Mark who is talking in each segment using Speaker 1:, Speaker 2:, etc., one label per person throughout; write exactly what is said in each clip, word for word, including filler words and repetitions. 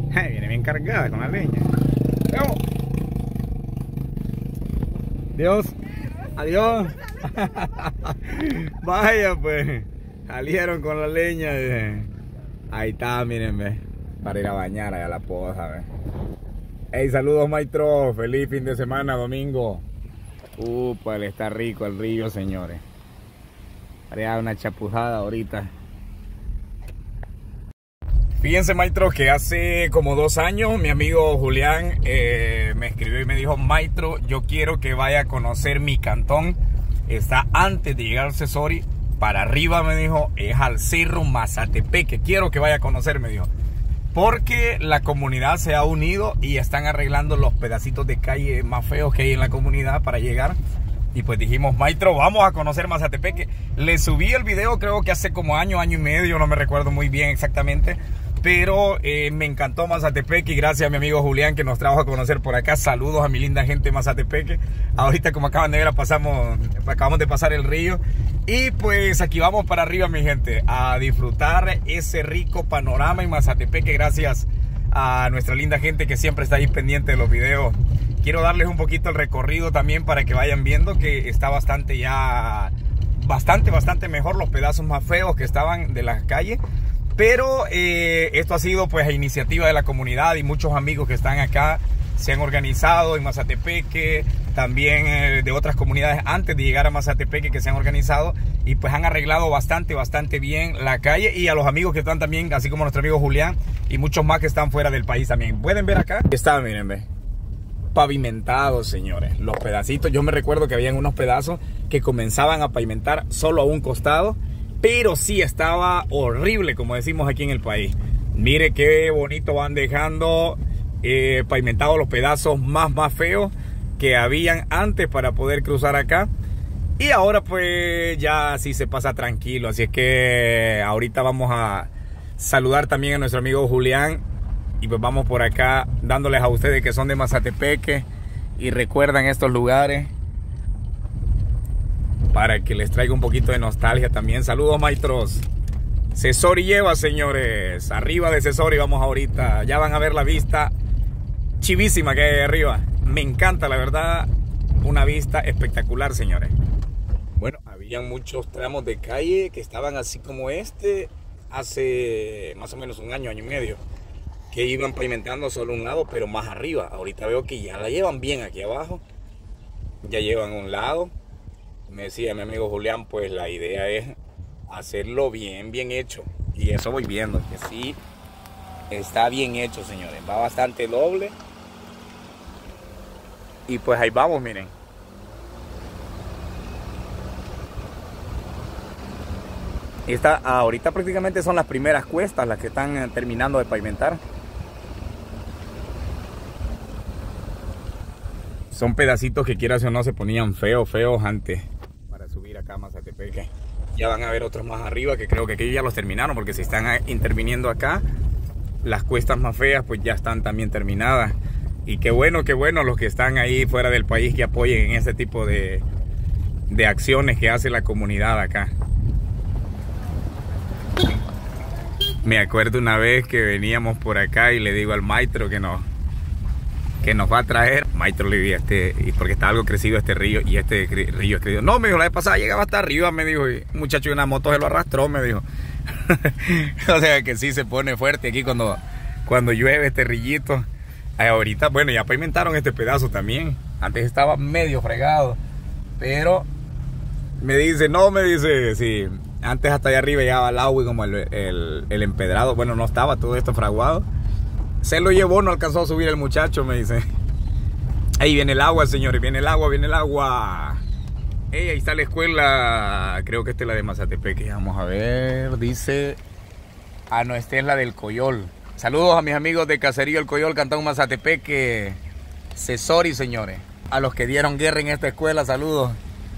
Speaker 1: Ay, viene bien cargada con la leña. ¡Vamos! Dios. Adiós. Vaya pues. Salieron con la leña. Ahí está, miren, ve. Para ir a bañar allá a la poza, ve. Hey, saludos, maestro. Feliz fin de semana, domingo. Upa, le está rico el río, señores. Haría una chapuzada ahorita. Fíjense, maestro, que hace como dos años mi amigo Julián eh, me escribió y me dijo: maestro, yo quiero que vaya a conocer mi cantón. Está antes de llegar al Cesori, para arriba, me dijo, es al Cerro Mazatepeque. Quiero que vaya a conocer, me dijo. Porque la comunidad se ha unido y están arreglando los pedacitos de calle más feos que hay en la comunidad para llegar. Y pues dijimos: maestro, vamos a conocer Mazatepeque. Le subí el video, creo que hace como año, año y medio, no me recuerdo muy bien exactamente. Pero eh, me encantó Mazatepeque y gracias a mi amigo Julián que nos trajo a conocer por acá. Saludos a mi linda gente de Mazatepeque. Ahorita, como acaban de ver, pasamos, acabamos de pasar el río. Y pues aquí vamos para arriba, mi gente, a disfrutar ese rico panorama en Mazatepeque. Gracias a nuestra linda gente que siempre está ahí pendiente de los videos. Quiero darles un poquito el recorrido también para que vayan viendo que está bastante ya, bastante, bastante mejor. Los pedazos más feos que estaban de la calle. Pero eh, esto ha sido pues a iniciativa de la comunidad y muchos amigos que están acá se han organizado en Mazatepeque, también eh, de otras comunidades antes de llegar a Mazatepeque que se han organizado y pues han arreglado bastante, bastante bien la calle. Y a los amigos que están también, así como nuestro amigo Julián y muchos más que están fuera del país también. Pueden ver acá, está, miren, ve, pavimentado, señores, los pedacitos. Yo me recuerdo que habían unos pedazos que comenzaban a pavimentar solo a un costado, pero sí estaba horrible, como decimos aquí en el país. Mire qué bonito van dejando eh, pavimentados los pedazos más, más feos que habían antes para poder cruzar acá. Y ahora pues ya sí se pasa tranquilo. Así es que ahorita vamos a saludar también a nuestro amigo Julián. Y pues vamos por acá dándoles a ustedes que son de Mazatepeque y recuerdan estos lugares, para que les traiga un poquito de nostalgia también. Saludos, maestros. Cesori lleva, señores. Arriba de Cesori vamos ahorita. Ya van a ver la vista chivísima que hay ahí arriba. Me encanta, la verdad. Una vista espectacular, señores. Bueno, habían muchos tramos de calle que estaban así como este hace más o menos un año, año y medio, que iban pavimentando solo un lado, pero más arriba. Ahorita veo que ya la llevan bien aquí abajo. Ya llevan un lado. Me decía mi amigo Julián, pues la idea es hacerlo bien, bien hecho. Y eso voy viendo, que sí está bien hecho, señores. Va bastante doble. Y pues ahí vamos, miren. Esta, ahorita prácticamente son las primeras cuestas las que están terminando de pavimentar. Son pedacitos que quieras o no se ponían feos, feos antes. Subir acá a Mazatepeque. Ya van a ver otros más arriba que creo que aquí ya los terminaron, porque si están interviniendo acá, las cuestas más feas pues ya están también terminadas. Y qué bueno, qué bueno los que están ahí fuera del país que apoyen en este tipo de, de acciones que hace la comunidad acá. Me acuerdo una vez que veníamos por acá y le digo al maestro que nos que nos va a traer. Maestro, le dije, este, porque está algo crecido este río, y este río es crecido. No, me dijo, la vez pasada llegaba hasta arriba, me dijo, y un muchacho de una moto se lo arrastró, me dijo. O sea que sí se pone fuerte aquí cuando, cuando llueve este rillito. Ahorita, bueno, ya pavimentaron este pedazo también. Antes estaba medio fregado, pero me dice, no, me dice, sí, antes hasta allá arriba llegaba el agua y como el, el, el empedrado, bueno, no estaba todo esto fraguado. Se lo llevó, no alcanzó a subir el muchacho, me dice. Ahí viene el agua, señores, viene el agua, viene el agua. Hey, ahí está la escuela, creo que esta es la de Mazatepeque. Vamos a ver, dice... Ah, no, esta es la del Coyol. Saludos a mis amigos de Caserío El Coyol, Cantón Mazatepeque, Cesori, señores. A los que dieron guerra en esta escuela, saludos.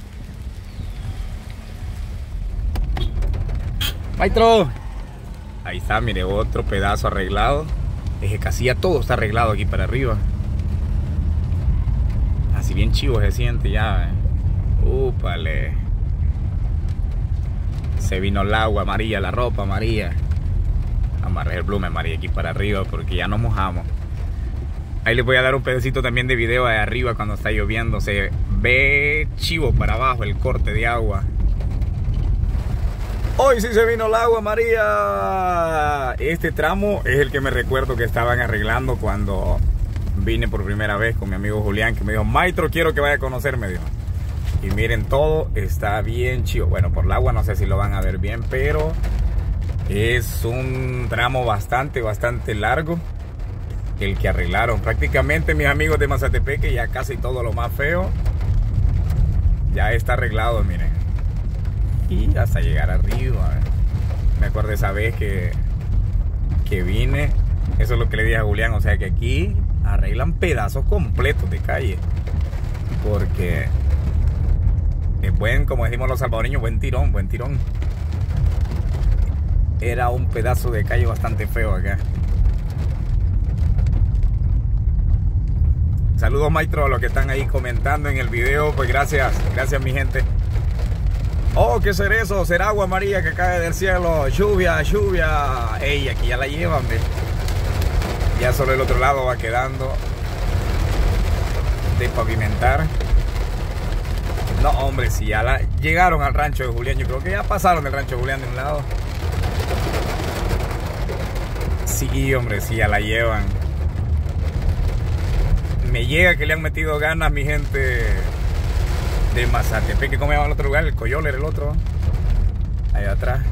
Speaker 1: Maestro. Ahí está, mire, otro pedazo arreglado. Es que casi ya todo está arreglado aquí para arriba. Así bien chivo se siente ya. Eh. Úpale. Se vino el agua amarilla, la ropa amarilla. Amarilla. amarres el blumen, María, aquí para arriba, porque ya nos mojamos. Ahí les voy a dar un pedacito también de video de arriba cuando está lloviendo. Se ve chivo para abajo el corte de agua. Hoy sí se vino el agua, María. Este tramo es el que me recuerdo que estaban arreglando cuando vine por primera vez con mi amigo Julián, que me dijo, Maestro, quiero que vaya a conocerme, dijo. Y miren, todo está bien chido. Bueno, por el agua no sé si lo van a ver bien, pero es un tramo bastante, bastante largo el que arreglaron. Prácticamente mis amigos de Mazatepeque, ya casi todo lo más feo ya está arreglado, miren. Y hasta llegar arriba. Me acuerdo esa vez que, que vine. Eso es lo que le dije a Julián. O sea que aquí arreglan pedazos completos de calle. Porque es buen, como decimos los salvadoreños, buen tirón, buen tirón. Era un pedazo de calle bastante feo acá. Saludos, maestro, a los que están ahí comentando en el video. Pues gracias, gracias mi gente. Oh, ¿qué será eso? Será agua, María, que cae del cielo. Lluvia, lluvia. Ey, aquí ya la llevan, ¿ve? Ya solo el otro lado va quedando de pavimentar. No, hombre, si ya la llegaron al rancho de Julián. Yo creo que ya pasaron del rancho de Julián de un lado. Sí, hombre, si ya la llevan. Me llega que le han metido ganas mi gente de Mazatepeque. ¿Cómo se llama el otro lugar? El Coyol era el otro. Allá atrás.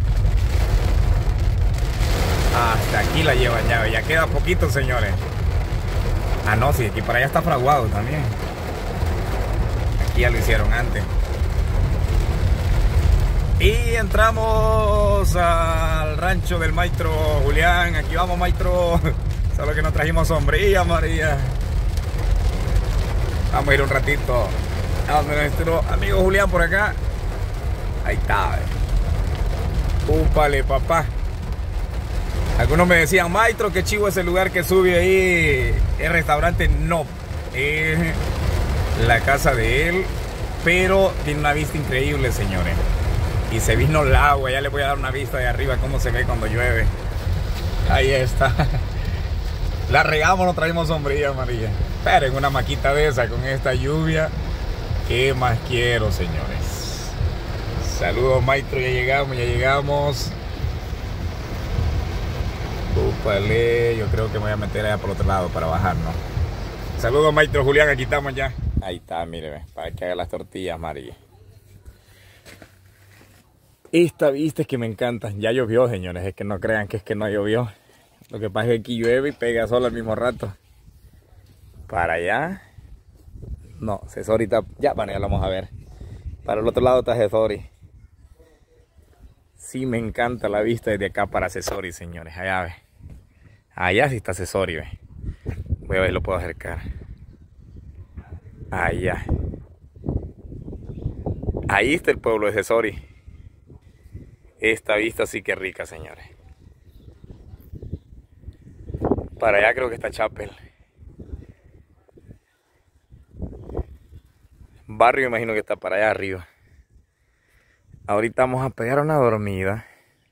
Speaker 1: Hasta aquí la llevan ya. Ya queda poquito, señores. Ah, no, sí, aquí para allá está fraguado también. Aquí ya lo hicieron antes. Y entramos al rancho del maestro Julián. Aquí vamos, maestro. Solo que no trajimos sombrilla, María. Vamos a ir un ratito a donde nuestro amigo Julián por acá. Ahí está. Úpale, papá. Algunos me decían, maestro, qué chivo ese lugar que sube ahí. El restaurante, no. Es la casa de él. Pero tiene una vista increíble, señores. Y se vino el agua. Ya les voy a dar una vista de arriba, cómo se ve cuando llueve. Ahí está. La regamos, no traemos sombrilla, María. Pero en una maquita de esa, con esta lluvia, ¿qué más quiero, señores? Saludos, maestro, ya llegamos, ya llegamos. Úpale, yo creo que me voy a meter allá por otro lado para bajar, ¿no? Saludos, maestro Julián, aquí estamos ya. Ahí está, mire, para que haga las tortillas, María. Esta vista es que me encanta. Ya llovió, señores, es que no crean que es que no llovió. Lo que pasa es que aquí llueve y pega sol al mismo rato. Para allá. No, Cesori está... Ya, bueno, ya lo vamos a ver. Para el otro lado está Cesori. Sí, me encanta la vista desde acá para Cesori, señores. Allá, ve. Allá sí está Cesori, ve. Voy a ver si lo puedo acercar. Allá. Ahí está el pueblo de Cesori. Esta vista sí que es rica, señores. Para allá creo que está Chapel. Barrio imagino que está para allá arriba. Ahorita vamos a pegar una dormida.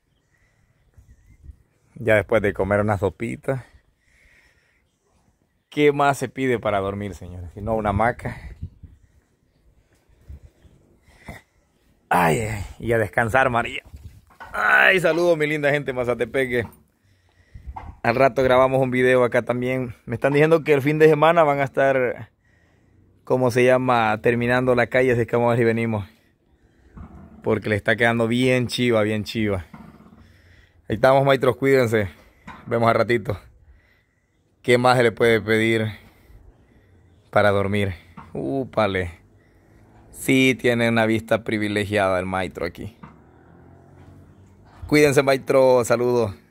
Speaker 1: Ya después de comer una sopita. ¿Qué más se pide para dormir, señores? Si no, una hamaca. Ay, ay, y a descansar, María. Ay, saludos, mi linda gente de Mazatepeque. Al rato grabamos un video acá también. Me están diciendo que el fin de semana van a estar, ¿cómo se llama? Terminando la calle, así que vamos a ver si venimos. Porque le está quedando bien chiva, bien chiva. Ahí estamos, maestros, cuídense. Vemos al ratito. ¿Qué más se le puede pedir para dormir? Úpale. Sí, tiene una vista privilegiada el maestro aquí. Cuídense, maestro. Saludos.